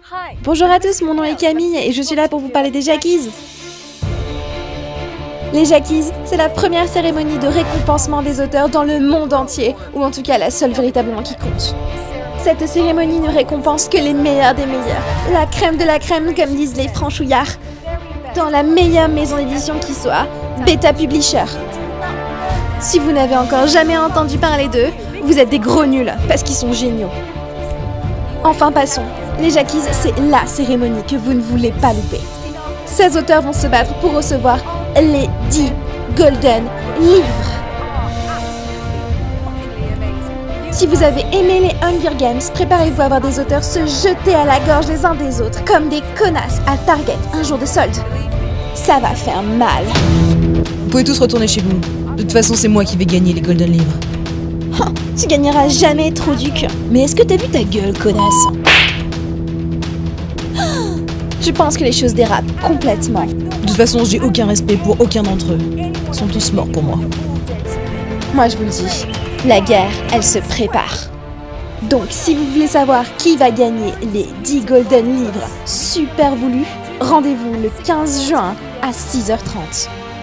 Bonjour à tous, mon nom est Camille et je suis là pour vous parler des Jackies. Les Jackies, c'est la première cérémonie de récompensement des auteurs dans le monde entier, ou en tout cas la seule véritablement qui compte. Cette cérémonie ne récompense que les meilleurs des meilleurs, la crème de la crème comme disent les franchouillards, dans la meilleure maison d'édition qui soit, Beta Publisher. Si vous n'avez encore jamais entendu parler d'eux, vous êtes des gros nuls, parce qu'ils sont géniaux. Enfin passons, les Jackies, c'est LA cérémonie que vous ne voulez pas louper. 16 auteurs vont se battre pour recevoir les 10 Golden Livres. Si vous avez aimé les Hunger Games, préparez-vous à voir des auteurs se jeter à la gorge les uns des autres, comme des connasses à Target un jour de solde. Ça va faire mal. Vous pouvez tous retourner chez vous. De toute façon, c'est moi qui vais gagner les Golden Livres. Oh, tu gagneras jamais, Trouduc. Mais est-ce que t'as vu ta gueule, connasse? Je pense que les choses dérapent complètement. De toute façon, j'ai aucun respect pour aucun d'entre eux. Ils sont tous morts pour moi. Moi, je vous le dis, la guerre, elle se prépare. Donc, si vous voulez savoir qui va gagner les 10 Golden Livres super voulus, rendez-vous le 15 juin à 6h30.